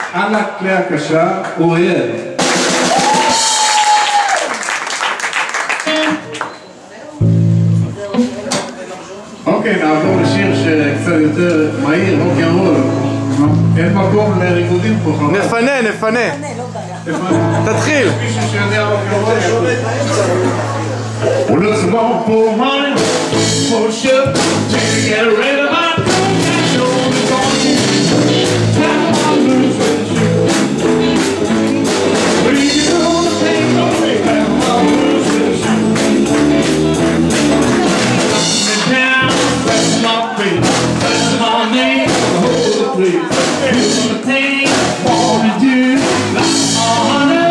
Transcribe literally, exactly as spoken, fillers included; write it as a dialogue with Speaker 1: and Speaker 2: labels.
Speaker 1: על הכלי הקשה, אוריאל. אוקיי, נעבור לשיר שקצת יותר מהיר, רוק אנד רול. אין מקום לריקודים פה, חבל.
Speaker 2: נפנה, נפנה. תתחיל.
Speaker 1: מישהו שיודע רוק אנד רול. Let's go for money, for sure. Take it, get rid of my show me going. Time on lose with you. Breathe you on the pain of me. Time on lose with you. Me down, press my feet, press my knee, hold it please. Feel the pain, wanna do like a hundred.